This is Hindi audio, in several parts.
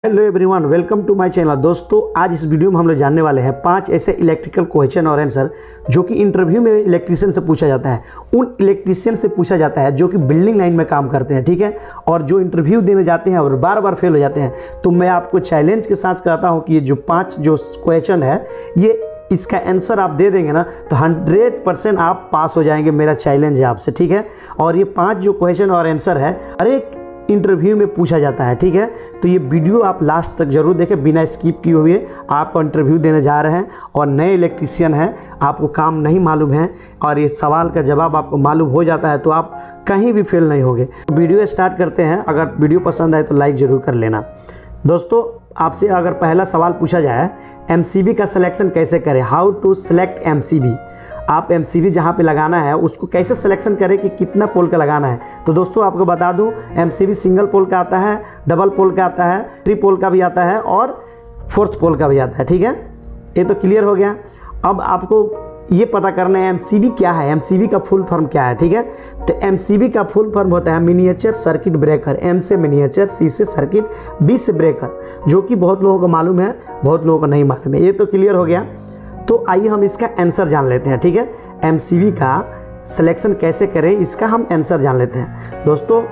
Hello everyone, welcome to my channel. दोस्तों, आज इस वीडियो में हम लोग जानने वाले हैं 5 ऐसे इलेक्ट्रिकल क्वेश्चन और आंसर जो कि इंटरव्यू में इलेक्ट्रिशियन से पूछा जाता है। उन इलेक्ट्रिशियन से पूछा जाता है जो कि बिल्डिंग लाइन में काम करते हैं, ठीक है, और जो इंटरव्यू देने जाते हैं और बार बार फेल हो जाते हैं। तो मैं आपको चैलेंज के साथ कहता हूँ कि ये जो 5 जो क्वेश्चन है, ये इसका आंसर आप दे देंगे ना तो 100% आप पास हो जाएंगे। मेरा चैलेंज है आपसे, ठीक है। और ये 5 जो क्वेश्चन और आंसर है हर एक इंटरव्यू में पूछा जाता है, ठीक है। तो ये वीडियो आप लास्ट तक जरूर देखें, बिना स्किप किए हुए। आप इंटरव्यू देने जा रहे हैं और नए इलेक्ट्रीशियन हैं, आपको काम नहीं मालूम है और ये सवाल का जवाब आपको मालूम हो जाता है तो आप कहीं भी फेल नहीं होंगे। वीडियो स्टार्ट करते हैं। अगर वीडियो पसंद आए तो लाइक ज़रूर कर लेना। दोस्तों, आपसे अगर पहला सवाल पूछा जाए एमसीबी का सिलेक्शन कैसे करें, हाउ टू सेलेक्ट एमसीबी। आप एमसीबी जहाँ पे लगाना है उसको कैसे सिलेक्शन करें कि कितना पोल का लगाना है। तो दोस्तों, आपको बता दूं, एमसीबी सिंगल पोल का आता है, डबल पोल का आता है, 3 पोल का भी आता है और 4th पोल का भी आता है, ठीक है। ये तो क्लियर हो गया। अब आपको ये पता करना है एमसीबी क्या है, एमसीबी का फुल फॉर्म क्या है, ठीक है। तो एमसीबी का फुल फॉर्म होता है मिनिएचर सर्किट ब्रेकर। एम से मिनिएचर, सी से सर्किट, बी से ब्रेकर, जो कि बहुत लोगों को मालूम है, बहुत लोगों को नहीं मालूम है। ये तो क्लियर हो गया। तो आइए हम इसका आंसर जान लेते हैं, ठीक है। एमसीबी का सिलेक्शन कैसे करें, इसका हम आंसर जान लेते हैं। दोस्तों,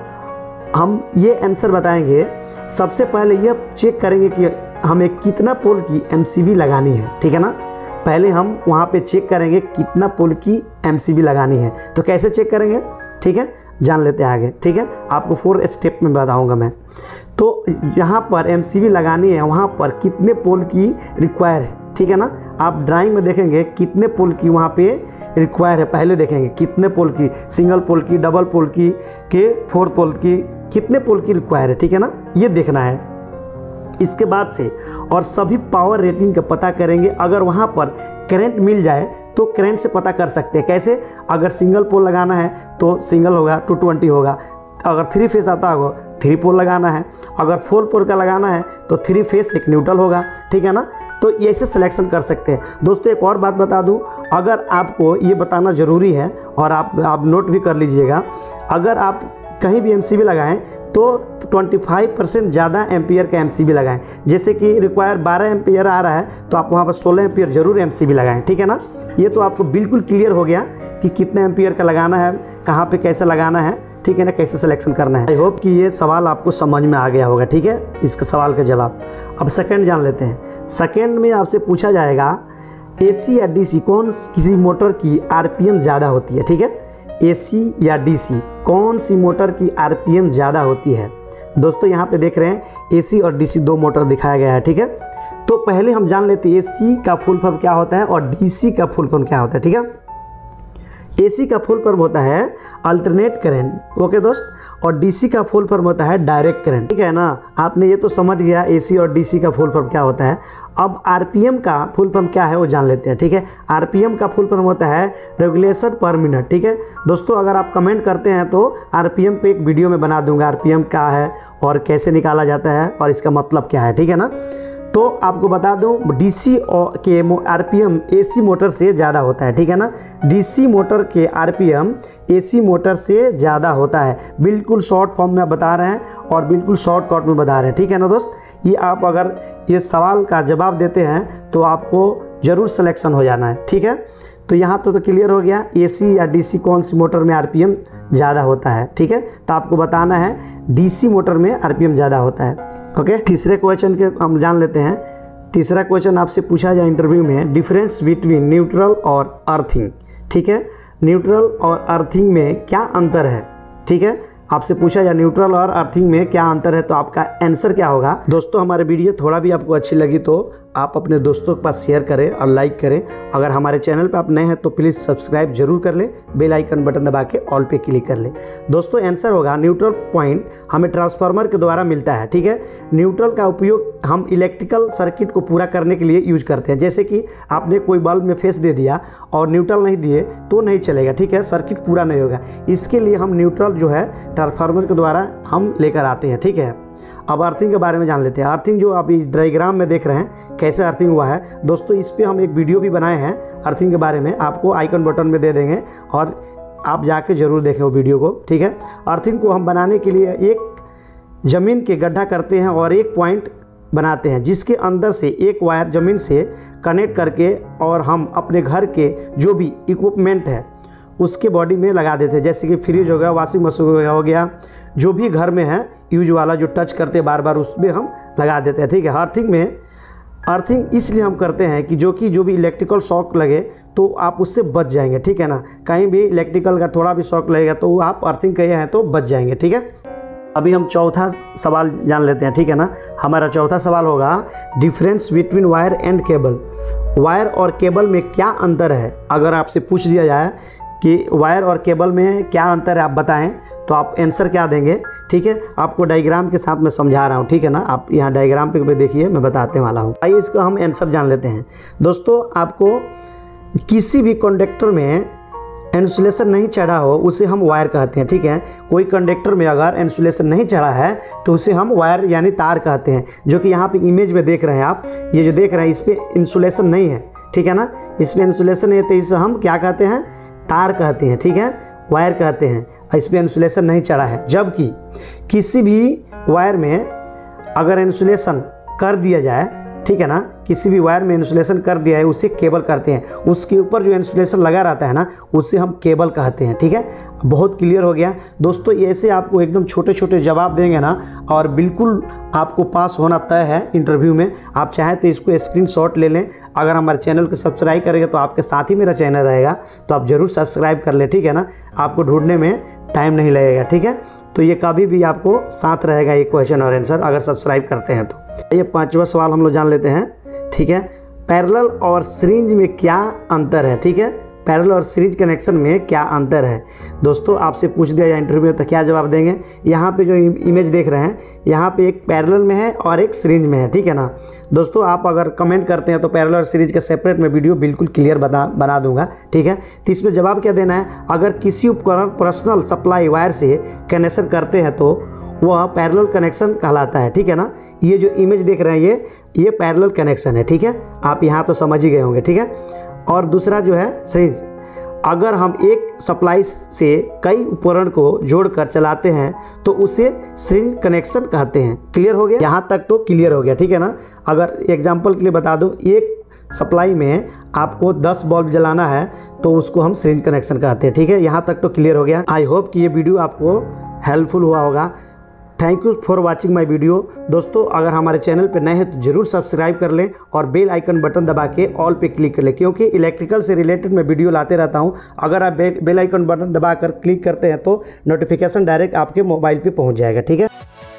हम ये आंसर बताएंगे। सबसे पहले ये चेक करेंगे कि हमें कितना पोल की एमसीबी लगानी है, ठीक है ना। पहले हम वहाँ पे चेक करेंगे कितना पोल की एमसीबी लगानी है। तो कैसे चेक करेंगे, ठीक है, जान लेते हैं आगे, ठीक है। आपको 4 स्टेप में बताऊंगा मैं। तो यहाँ पर एमसीबी लगानी है, वहाँ पर कितने पोल की रिक्वायर है, ठीक है ना। आप ड्राइंग में देखेंगे कितने पोल की वहाँ पे रिक्वायर है। पहले देखेंगे कितने पोल की, सिंगल पोल की, डबल पोल की, के 4 पोल की, कितने पोल की रिक्वायर है, ठीक है ना। ये देखना है। इसके बाद से और सभी पावर रेटिंग का पता करेंगे। अगर वहाँ पर करंट मिल जाए तो करंट से पता कर सकते हैं। कैसे, अगर सिंगल पोल लगाना है तो सिंगल होगा 220 होगा। अगर 3 फेस आता होगा 3 पोल लगाना है। अगर 4 पोल का लगाना है तो 3 फेस 1 न्यूट्रल होगा, ठीक है ना। तो ऐसे सिलेक्शन कर सकते हैं। दोस्तों, एक और बात बता दूं, अगर आपको ये बताना ज़रूरी है और आप नोट भी कर लीजिएगा। अगर आप कहीं भी एमसीबी लगाएं तो 25% ज़्यादा एम्पियर का एमसीबी लगाएं। जैसे कि रिक्वायर 12 एम्पियर आ रहा है तो आप वहाँ पर 16 एम्पियर जरूर एमसीबी लगाएं, ठीक है ना। ये तो आपको बिल्कुल क्लियर हो गया कि कितने एम्पियर का लगाना है, कहाँ पे कैसे लगाना है, ठीक है ना, कैसे सिलेक्शन करना है। आई होप कि ये सवाल आपको समझ में आ गया होगा, ठीक है, इसका सवाल का जवाब। अब सेकंड जान लेते हैं। सेकंड में आपसे पूछा जाएगा एसी या डीसी कौन किसी मोटर की आरपीएम ज़्यादा होती है, ठीक है। एसी या डीसी कौन सी मोटर की आरपीएम ज़्यादा होती है। दोस्तों, यहाँ पे देख रहे हैं एसी और डीसी 2 मोटर दिखाया गया है, ठीक है। तो पहले हम जान लेते हैं एसी का फुल फॉर्म क्या होता है और डीसी का फुल फॉर्म क्या होता है, ठीक है। एसी का फुल फॉर्म होता है अल्टरनेट करंट, ओके दोस्त, और डीसी का फुल फॉर्म होता है डायरेक्ट करंट, ठीक है ना। आपने ये तो समझ गया एसी और डीसी का फुल फॉर्म क्या होता है। अब आरपीएम का फुल फॉर्म क्या है वो जान लेते हैं, ठीक है। आरपीएम का फुल फॉर्म होता है रेगुलेशन पर मिनट, ठीक है। दोस्तों, अगर आप कमेंट करते हैं तो आरपीएम पे एक वीडियो में बना दूंगा, आरपीएम क्या है और कैसे निकाला जाता है और इसका मतलब क्या है, ठीक है ना। तो आपको बता दूं, डीसी के आरपीएम एसी मोटर से ज़्यादा होता है, ठीक है ना। डीसी मोटर के आरपीएम एसी मोटर से ज़्यादा होता है। बिल्कुल शॉर्ट फॉर्म में बता रहे हैं और बिल्कुल शॉर्टकट में बता रहे हैं, ठीक है ना दोस्त। ये आप अगर ये सवाल का जवाब देते हैं तो आपको ज़रूर सिलेक्शन हो जाना है, ठीक है। तो यहाँ तो क्लियर हो गया एसी या डीसी कौन सी मोटर में आरपीएम ज़्यादा होता है, ठीक है। तो आपको बताना है डीसी मोटर में आरपीएम ज़्यादा होता है, ओके। तीसरे क्वेश्चन के हम जान लेते हैं। तीसरा क्वेश्चन आपसे पूछा जाए इंटरव्यू में, डिफरेंस बिटवीन न्यूट्रल और अर्थिंग, ठीक है। न्यूट्रल और अर्थिंग में क्या अंतर है, ठीक है। आपसे पूछा जाए न्यूट्रल और अर्थिंग में क्या अंतर है तो आपका आंसर क्या होगा। दोस्तों, हमारे वीडियो थोड़ा भी आपको अच्छी लगी तो आप अपने दोस्तों के पास शेयर करें और लाइक करें। अगर हमारे चैनल पर आप नए हैं तो प्लीज़ सब्सक्राइब जरूर कर लें, बेल आइकन बटन दबा के ऑल पे क्लिक कर लें। दोस्तों, आंसर होगा न्यूट्रल पॉइंट हमें ट्रांसफार्मर के द्वारा मिलता है, ठीक है। न्यूट्रल का उपयोग हम इलेक्ट्रिकल सर्किट को पूरा करने के लिए यूज करते हैं। जैसे कि आपने कोई बल्ब में फेस दे दिया और न्यूट्रल नहीं दिए तो नहीं चलेगा, ठीक है, सर्किट पूरा नहीं होगा। इसके लिए हम न्यूट्रल जो है ट्रांसफार्मर के द्वारा हम लेकर आते हैं, ठीक है। अब अर्थिंग के बारे में जान लेते हैं। अर्थिंग जो अभी डायग्राम में देख रहे हैं कैसे अर्थिंग हुआ है, दोस्तों इस पे हम एक वीडियो भी बनाए हैं अर्थिंग के बारे में, आपको आइकन बटन में दे देंगे और आप जाके ज़रूर देखें वो वीडियो को, ठीक है। अर्थिंग को हम बनाने के लिए एक ज़मीन के गड्ढा करते हैं और एक पॉइंट बनाते हैं, जिसके अंदर से एक वायर ज़मीन से कनेक्ट करके और हम अपने घर के जो भी इक्विपमेंट है उसके बॉडी में लगा देते हैं। जैसे कि फ्रिज हो गया, वॉशिंग मशीन हो गया, जो भी घर में है यूज वाला जो टच करते हैं बार बार उसमें हम लगा देते हैं। ठीक है, अर्थिंग इसलिए हम करते हैं कि जो भी इलेक्ट्रिकल शॉक लगे तो आप उससे बच जाएंगे। ठीक है ना, कहीं भी इलेक्ट्रिकल का थोड़ा भी शॉक लगेगा तो आप अर्थिंग किए हैं तो बच जाएंगे। ठीक है, अभी हम चौथा सवाल जान लेते हैं। ठीक है ना, हमारा चौथा सवाल होगा difference between wire and cable. Wire और केबल में क्या अंतर है? अगर आपसे पूछ दिया जाए कि वायर और केबल में क्या अंतर है आप बताएं तो आप आंसर क्या देंगे? ठीक है, आपको डायग्राम के साथ मैं समझा रहा हूँ। ठीक है ना, आप यहाँ डायग्राम पे देखिए, मैं बताते वाला हूँ। आइए इसका हम आंसर जान लेते हैं। दोस्तों, आपको किसी भी कंडक्टर में इंसुलेशन नहीं चढ़ा हो उसे हम वायर कहते हैं। ठीक है, कोई कंडक्टर में अगर इंसुलेशन नहीं चढ़ा है तो उसे हम वायर यानी तार कहते हैं। जो कि यहाँ पे इमेज में देख रहे हैं आप, ये जो देख रहे हैं इस पर इंसुलेशन नहीं है। ठीक है ना, इसमें इंसुलेशन नहीं है तो इसे हम क्या कहते हैं? तार कहते हैं। ठीक है, वायर कहते हैं, इस पर इंसुलेशन नहीं चढ़ा है। जबकि किसी भी वायर में अगर इंसुलेशन कर दिया जाए, ठीक है ना, किसी भी वायर में इंसुलेशन कर दिया है उसे केबल कहते हैं। उसके ऊपर जो इंसुलेशन लगा रहता है ना उसे हम केबल कहते हैं। ठीक है, बहुत क्लियर हो गया दोस्तों। ऐसे आपको एकदम छोटे छोटे जवाब देंगे ना और बिल्कुल आपको पास होना तय है इंटरव्यू में। आप चाहें तो इसको स्क्रीनशॉट ले लें। अगर हमारे चैनल को सब्सक्राइब करेंगे तो आपके साथ ही मेरा चैनल रहेगा, तो आप ज़रूर सब्सक्राइब कर लें। ठीक है ना, आपको ढूंढने में टाइम नहीं लगेगा। ठीक है, तो ये कभी भी आपको साथ रहेगा ये क्वेश्चन और आंसर अगर सब्सक्राइब करते हैं तो। ये पांचवा सवाल हम लोग जान लेते हैं। ठीक है, पैरेलल और सीरीज में क्या अंतर है? ठीक है, पैरेलल और सीरीज कनेक्शन में क्या अंतर है? दोस्तों, आपसे पूछ दिया जाए इंटरव्यू में तो क्या जवाब देंगे? यहाँ पे जो इमेज देख रहे हैं यहाँ पे एक पैरेलल में है और एक सीरीज में है। ठीक है ना दोस्तों, आप अगर कमेंट करते हैं तो पैरेलल और सीरीज का सेपरेट में वीडियो बिल्कुल क्लियर बना दूंगा। ठीक है, तो इसमें जवाब क्या देना है? अगर किसी उपकरण पर्सनल सप्लाई वायर से कनेक्शन करते हैं तो वह पैरेलल कनेक्शन कहलाता है। ठीक है ना, ये जो इमेज देख रहे हैं ये पैरेलल कनेक्शन है। ठीक है, आप यहाँ तो समझ ही गए होंगे। ठीक है, और दूसरा जो है सीरीज, अगर हम एक सप्लाई से कई उपकरण को जोड़कर चलाते हैं तो उसे सीरीज कनेक्शन कहते हैं। क्लियर हो गया? यहाँ तक तो क्लियर हो गया। ठीक है ना, अगर एग्जांपल के लिए बता दूं, एक सप्लाई में आपको 10 बल्ब जलाना है तो उसको हम सीरीज कनेक्शन कहते हैं। ठीक है, यहाँ तक तो क्लियर हो गया। आई होप कि ये वीडियो आपको हेल्पफुल हुआ होगा। Thank you for watching my video. दोस्तों, अगर हमारे चैनल पर नए हैं तो ज़रूर सब्सक्राइब कर लें और बेल आइकन बटन दबा के ऑल पे क्लिक कर लें, क्योंकि इलेक्ट्रिकल से रिलेटेड मैं वीडियो लाते रहता हूं। अगर आप बेल आइकन बटन दबा कर क्लिक करते हैं तो नोटिफिकेशन डायरेक्ट आपके मोबाइल पे पहुंच जाएगा। ठीक है।